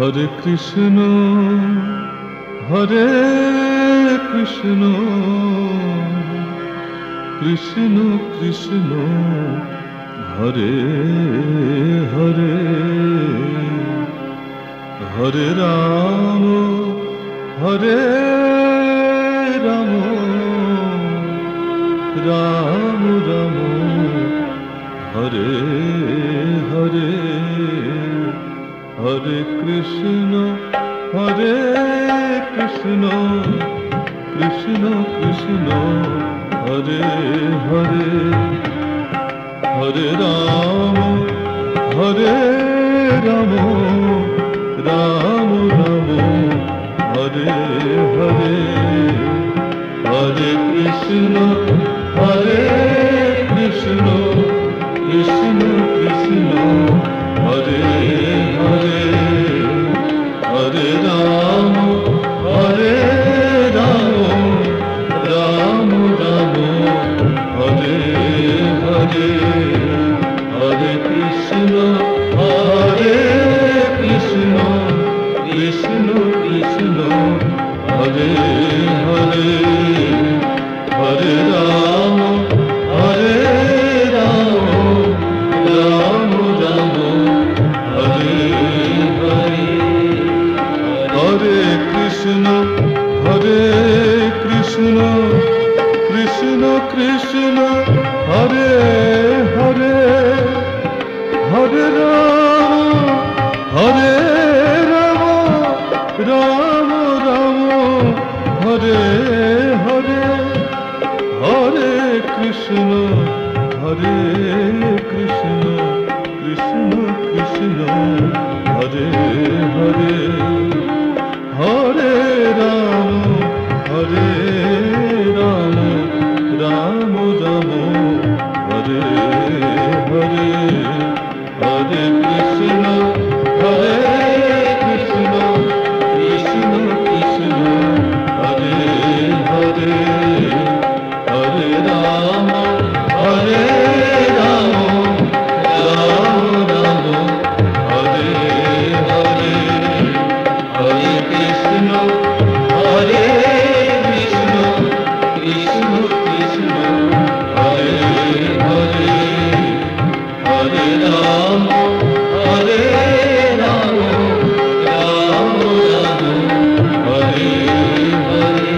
Hare Krishna, Hare Krishna, Krishna Krishna, Hare Hare, Hare Rama, Hare Rama, Rama Rama, Hare Hare, Hare Krishna, Hare Krishna, Krishna Krishna, Hare Hare, Hare Rama, Hare Rama, Rama Rama, Hare Hare, Hare Krishna, Hare Krishna, Krishna Krishna, Hare Hare, Hare Rama, Hare Rama, Rama Rama, Hare Hare, Hare Krishna, Hare Krishna, Krishna Krishna, Hare Hare, Hare Rama, Hare Rama, Rama Rama, Hare Hare, Hare Krishna, Hare Krishna, Krishna Krishna, Hare Hare, Hare Rama, Hare Rama, Rama Rama, Hare Hare, Hare Krishna, Hare Krishna, Krishna Krishna, Hare Hare, Hare Rama, Hare Rama, Rama Rama, Hare Hare, Hare Krishna, Hare Krishna, Krishna Krishna, Hare Hare, Hare Rama, Hare Rama, Rama Rama, Hare Hare, Hare Krishna, Hare Krishna, Krishna Krishna, Hare Hare, Hare Rama, Hare Rama, Rama Rama, Hare Hare,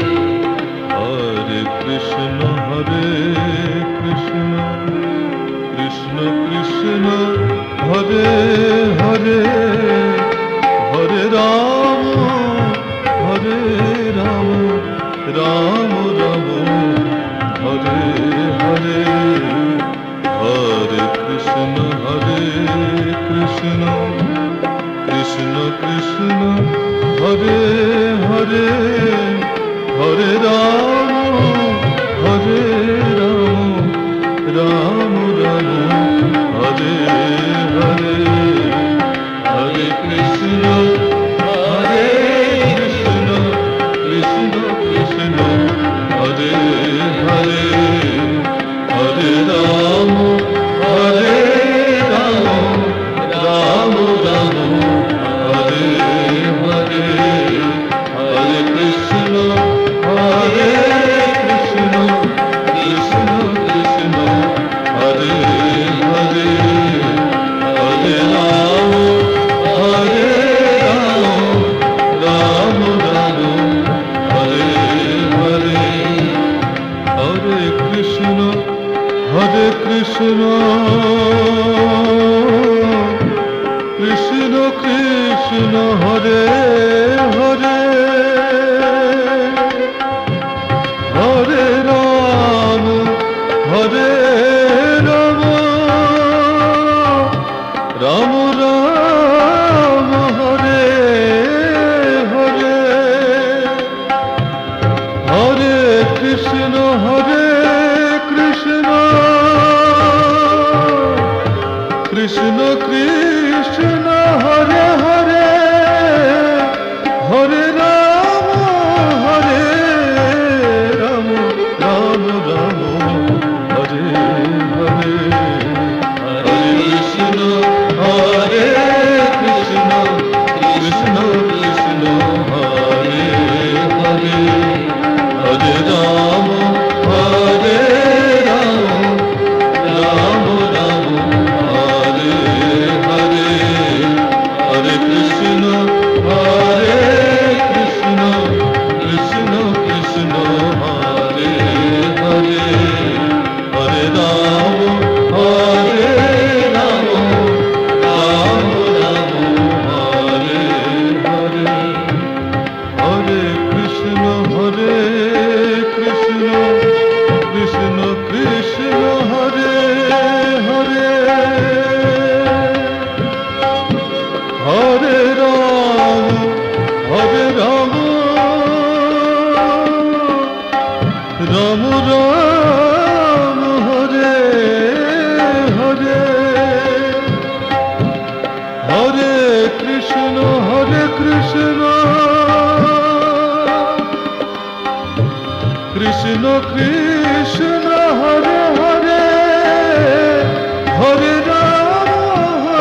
Hare Krishna, Hare Krishna, Krishna Krishna, Hare Hare, Hare Rama, Hare Rama, Rama Rama, Hare Hare, Hare Krishna, Hare Krishna, Krishna Krishna, Hare Hare, Hare Rama, Hare Rama, Rama Rama, Hare Hare, Hare Krishna, Hare Krishna, Krishna Krishna, Hare Hare, Hare Rama, Hare Rama, Rama Rama, Hare Hare, Hare Krishna, Hare Krishna, Krishna Krishna, Hare Hare, Hare Rama, Hare Rama, Rama Rama, Hare Hare, Hare Krishna, Hare Krishna, Krishna Krishna, Hare Hare, Hare Rama, Hare Rama, Rama Rama, Hare Hare, Hare Krishna, Hare Krishna, Krishna Krishna, Hare Hare, Krishna Hare Hare Hare Rama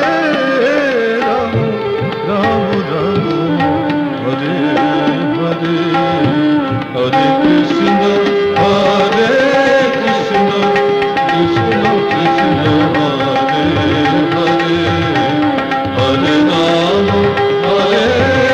Rama Rama Hare Hare Hare Krishna Hare Krishna Krishna Krishna Hare Hare Hare Rama Hare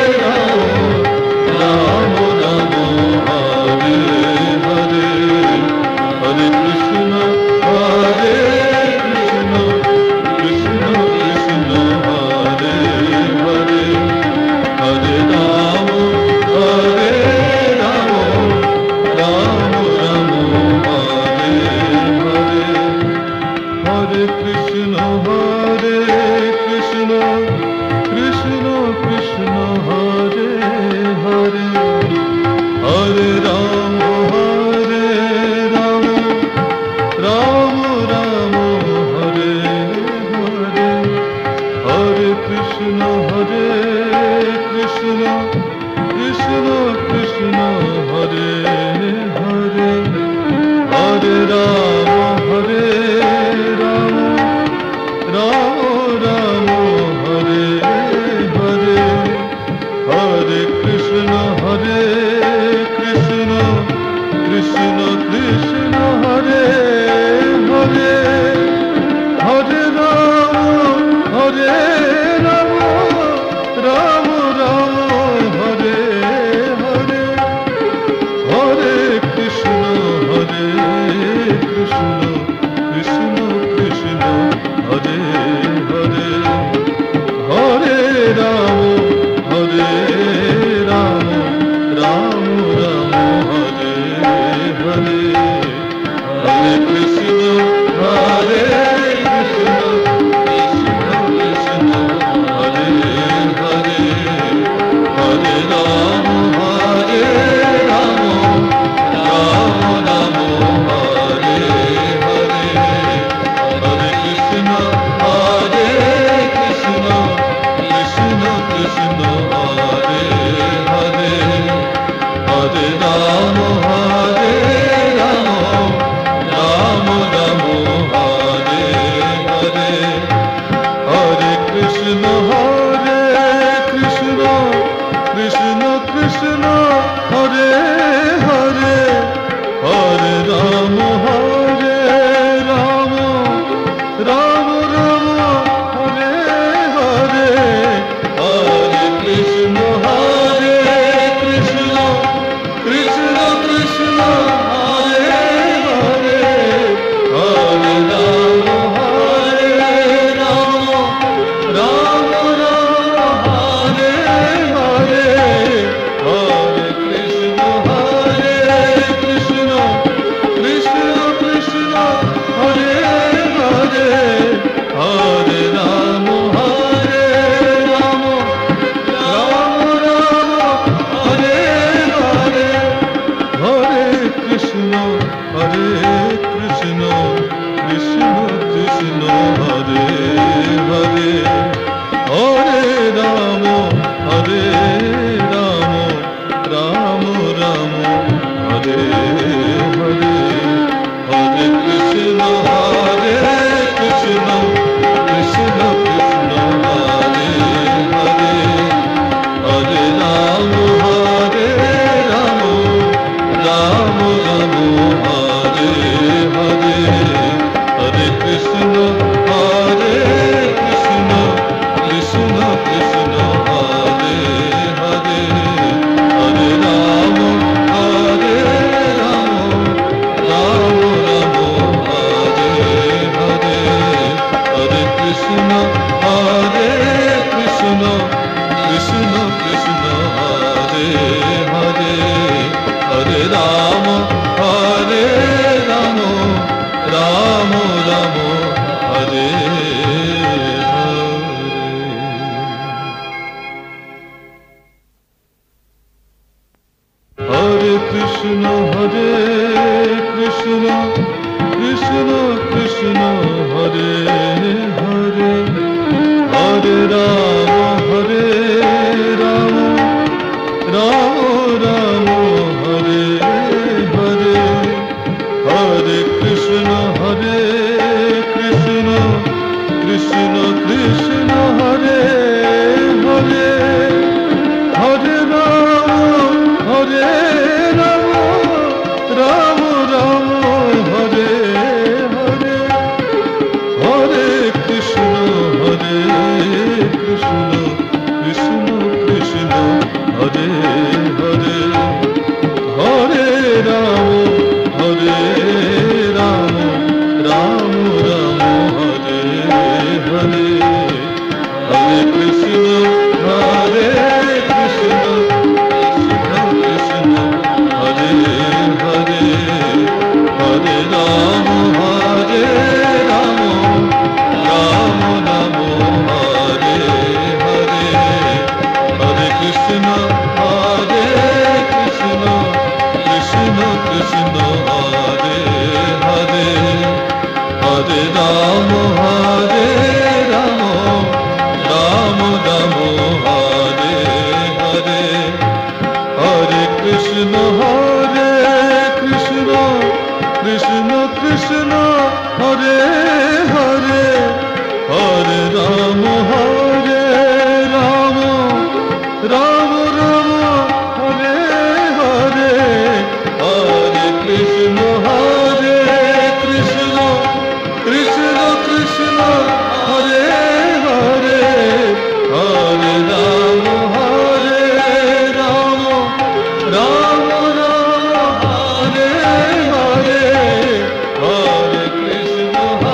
Rama Rama Hare Hare Hare Krishna Hare Krishna Krishna Krishna Hare Hare Hare Rama Hare Rama Rama Rama Hare Hare Hare Krishna Hare Krishna Krishna Krishna Hare Hare Hare Rama Hare Rama Rama Rama Hare Hare Hare Krishna Hare Krishna Krishna Krishna Hare Hare Hare Rama Hare Rama Rama Rama Hare Hare Hare Krishna Hare Krishna Krishna Krishna Hare Hare Hare Rama Hare Rama Rama Rama Hare Hare Hare Krishna Hare Krishna Krishna Krishna Hare Hare Hare Rama Hare Rama Rama Rama Hare Hare Hare Krishna Hare Krishna Krishna Krishna Hare Hare Hare Rama Hare Rama Rama Rama Hare Hare Hare Krishna Hare Krishna Krishna Krishna Hare Hare Hare Rama Hare Rama Rama Rama Hare Hare Hare Krishna Hare Krishna Krishna Krishna Hare Hare Hare Rama Hare Rama Rama Rama Hare Hare Hare Krishna Hare Krishna Krishna Krishna Hare Hare Hare Rama Hare Rama Rama Rama Hare Hare Hare Krishna Hare Krishna Krishna Krishna Hare Hare Hare Rama Hare Rama Rama Rama Hare Hare Hare Krishna Hare Krishna Krishna Krishna Hare Hare Hare Rama Hare Rama Rama Rama Hare Hare Hare Krishna Hare Krishna Krishna Krishna Hare Hare Hare Rama Hare Rama Rama Rama Hare Hare Hare Krishna Hare Krishna Krishna Krishna Hare Hare Hare Rama Hare Rama Rama Rama Hare Hare Hare Krishna Hare Krishna Krishna Krishna Hare Hare Hare Rama Hare Rama Rama Rama Hare Hare Hare Krishna Hare Krishna Krishna Krishna Hare Hare Hare Rama Hare Rama Rama Rama Hare Hare Hare Hare Hare Ram Hare Ram Ram Ram Hare Hare Hare Krishna Hare Krishna Krishna Hare Hare Hare Ram Ram Ram Hare Hare Hare Krishna Hare Krishna Krishna Krishna Hare Hare Hare Ram Ram Ram Hare Hare Hare Krishna Krishna Krishna Hare Hare Hare Ram Ram Ram Hare Hare Hare Krishna Krishna Krishna Hare Hare Hare Ram Ram Ram Hare Hare Hare Krishna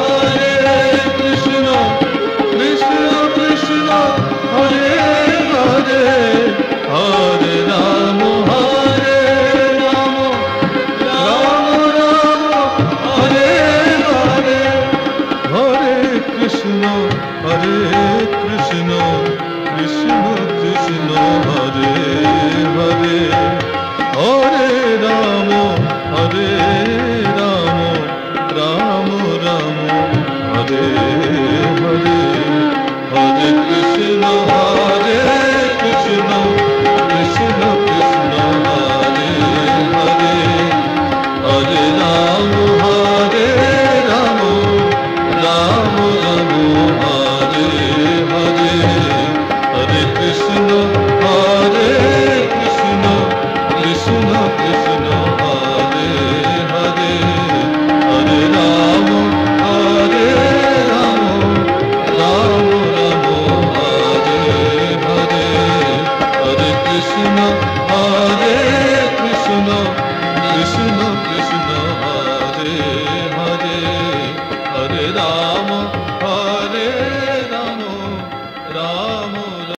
Krishna Krishna Hare Hare Hare Ram Ram Ram Hare Hare Hare Krishna Krishna Krishna Krishna Hare Hare